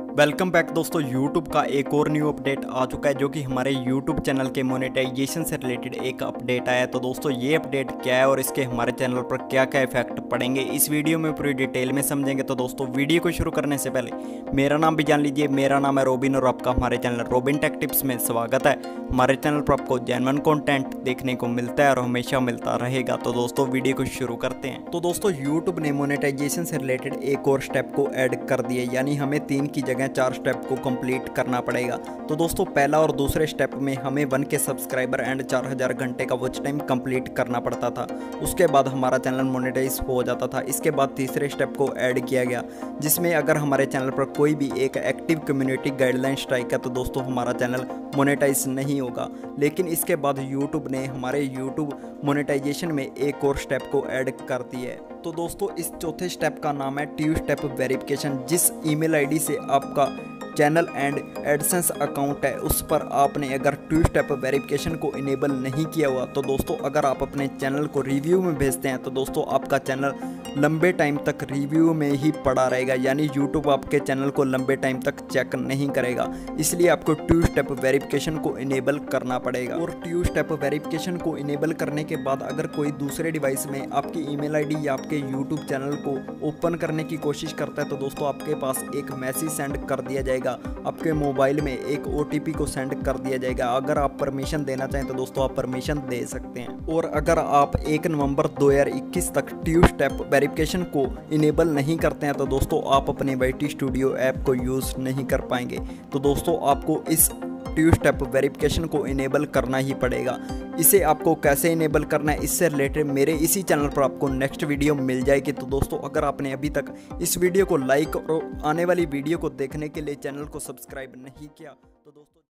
Welcome back दोस्तों। YouTube का एक और न्यू अपडेट आ चुका है जो कि हमारे YouTube चैनल के मोनेटाइजेशन से रिलेटेड एक अपडेट आया है। तो दोस्तों ये अपडेट क्या है और इसके हमारे चैनल पर क्या क्या इफेक्ट पड़ेंगे, इस वीडियो में पूरी डिटेल में समझेंगे। तो दोस्तों वीडियो को शुरू करने से पहले मेरा नाम भी जान लीजिए। मेरा नाम है रोबिन और आपका हमारे चैनल रोबिन टेक टिप्स में स्वागत है। हमारे चैनल पर आपको जेन्युइन कंटेंट देखने को मिलता है और हमेशा मिलता रहेगा। तो दोस्तों वीडियो को शुरू करते हैं। तो दोस्तों यूट्यूब ने मोनेटाइजेशन से रिलेटेड एक और स्टेप को ऐड कर दिया, यानी हमें 3 की जगह 4 स्टेप को कंप्लीट करना पड़ेगा। तो दोस्तों पहला और दूसरे स्टेप में हमें 1 के सब्सक्राइबर एंड 4000 घंटे का वॉच टाइम कंप्लीट करना पड़ता था। उसके बाद हमारा चैनल मोनेटाइज हो जाता था। इसके बाद तीसरे स्टेप को ऐड किया गया, जिसमें अगर हमारे चैनल पर कोई भी एक एक्टिव कम्युनिटी गाइडलाइन स्ट्राइक है तो दोस्तों हमारा चैनल मोनेटाइज नहीं होगा। लेकिन इसके बाद यूट्यूब ने हमारे यूट्यूब मोनेटाइजेशन में एक और स्टेप को ऐड कर दिया है। तो दोस्तों इस चौथे स्टेप का नाम है 2 स्टेप वेरिफिकेशन। जिस ईमेल आईडी से आपका चैनल एंड एडसेंस अकाउंट है उस पर आपने अगर 2 स्टेप वेरिफिकेशन को इनेबल नहीं किया हुआ तो दोस्तों अगर आप अपने चैनल को रिव्यू में भेजते हैं तो दोस्तों आपका चैनल लंबे टाइम तक रिव्यू में ही पड़ा रहेगा, यानी यूट्यूब आपके चैनल को लंबे टाइम तक चेक नहीं करेगा। इसलिए आपको 2 स्टेप वेरिफिकेशन को इनेबल करना पड़ेगा। और 2 स्टेप वेरिफिकेशन को इनेबल करने के बाद अगर कोई दूसरे डिवाइस में आपकी ईमेल आईडी या आपके यूट्यूब चैनल को ओपन करने की कोशिश करता है तो दोस्तों आपके पास एक मैसेज सेंड कर दिया जाएगा। आपके मोबाइल में एक OTP को सेंड कर दिया जाएगा। अगर आप परमिशन देना चाहें तो दोस्तों आप परमिशन दे सकते हैं। और अगर आप 1 नवंबर 2021 तक 2 स्टेप वेरिफिकेशन को इनेबल नहीं करते हैं तो दोस्तों आप अपने YT स्टूडियो ऐप को यूज़ नहीं कर पाएंगे। तो दोस्तों आपको इस 2 स्टेप वेरिफिकेशन को इनेबल करना ही पड़ेगा। इसे आपको कैसे इनेबल करना है इससे रिलेटेड मेरे इसी चैनल पर आपको नेक्स्ट वीडियो मिल जाएगी। तो दोस्तों अगर आपने अभी तक इस वीडियो को लाइक और आने वाली वीडियो को देखने के लिए चैनल को सब्सक्राइब नहीं किया तो दोस्तों